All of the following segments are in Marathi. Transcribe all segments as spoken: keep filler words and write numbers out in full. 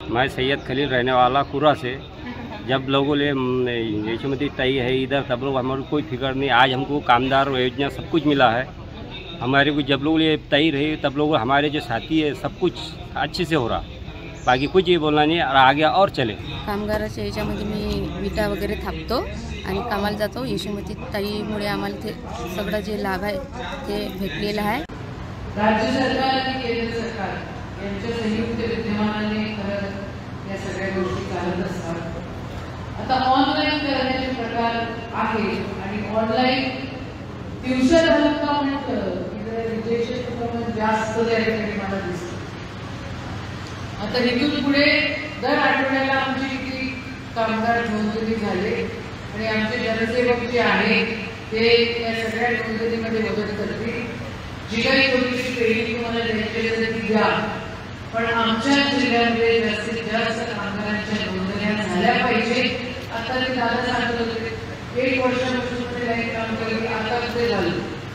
मैं सैयद खलील रहने वाला कुरा से। जब लोगों ने यशोमती तय है इधर, तब लोग हमारे कोई फिक्र नहीं। आज हमको कामदार योजना सब कुछ मिला है हमारे को। जब लोग ये तय रहे तब लोग हमारे जो साथी है सब कुछ अच्छे से हो रहा, बाकी कुछ ये बोलना नहीं और आगे और चले। कामगाराच्या याच्यामध्ये मी विटा वगैरे थापतो आणि कामाला जातो। यशोमती ताईमुळे आम्हाला ते सगळं जे लाभ आहे ते भेटलेलं आहे। राज्य सरकार आणि केंद्र सरकार यांच्या संयुक्त विद्यमानाने खरं या सगळ्या गोष्टी चालत असतात। आता ऑनलाईन करण्याचे प्रकार आहे आणि ऑनलाईन ट्युशन झालं का म्हटलं की जरा रिजेक्शन प्रमाण जास्त त्या ठिकाणी मला दिसतं। आता इथून पुढे दर आठवड्याला आमची किती कामगार नोंदणी झाले आणि आमचे जनसेवक जे आहे ते या सगळ्या नोंदणीमध्ये मदत करतील। जी काही थोडीशी ट्रेनिंग तुम्हाला द्यायची असेल ती द्या, पण आमच्या जिल्ह्यामध्ये जास्तीत जास्त कामगारांच्या नोंदण्या झाल्या पाहिजे। आता ते दादा सांगत होते एक वर्षापासून ते लाईन काम केलं, आता ते झालं।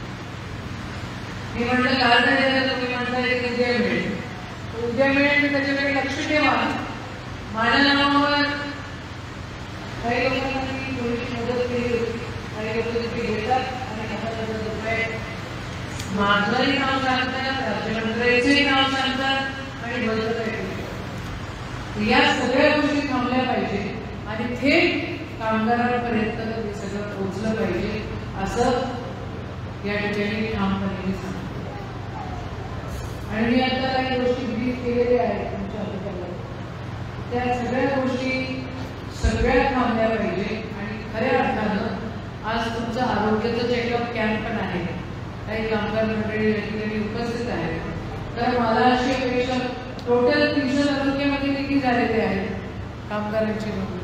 मी म्हटलं काल झालं, तुम्ही म्हणता एक उद्या मिळेल, उद्या मिळेल त्याच्याकडे लक्ष ठेवा। माझ्या नावावर काही लोकांना मी थोडीशी मदत केली होती, काही लोक तिथे घेतात आणि हजार हजार रुपये माझंही नाव सांगतात, राज्यमंत्र्यांचंही नाव सांगतात आणि बदलत आहे। या सगळ्या गोष्टी थांबल्या पाहिजे आणि थेट कामगारांपर्यंत हे सगळं पोहोचलं पाहिजे असं या ठिकाणी ठामपणे सांगतो। आणि मी आता काही गोष्टी ब्रीफ केलेल्या आहेत तुमच्या हातात, त्या सगळ्या गोष्टी सगळ्या थांबल्या पाहिजे आणि खऱ्या अर्थानं आज तुमचं आरोग्याचं चेकअप कॅम्प पण आहे, काही कामगार मंडळी या ठिकाणी उपस्थित आहेत। तर मला अशी अपेक्षा, टोटल तीनशे तालुक्यामध्ये किती झालेले आहेत कामगारांची नोंदणी?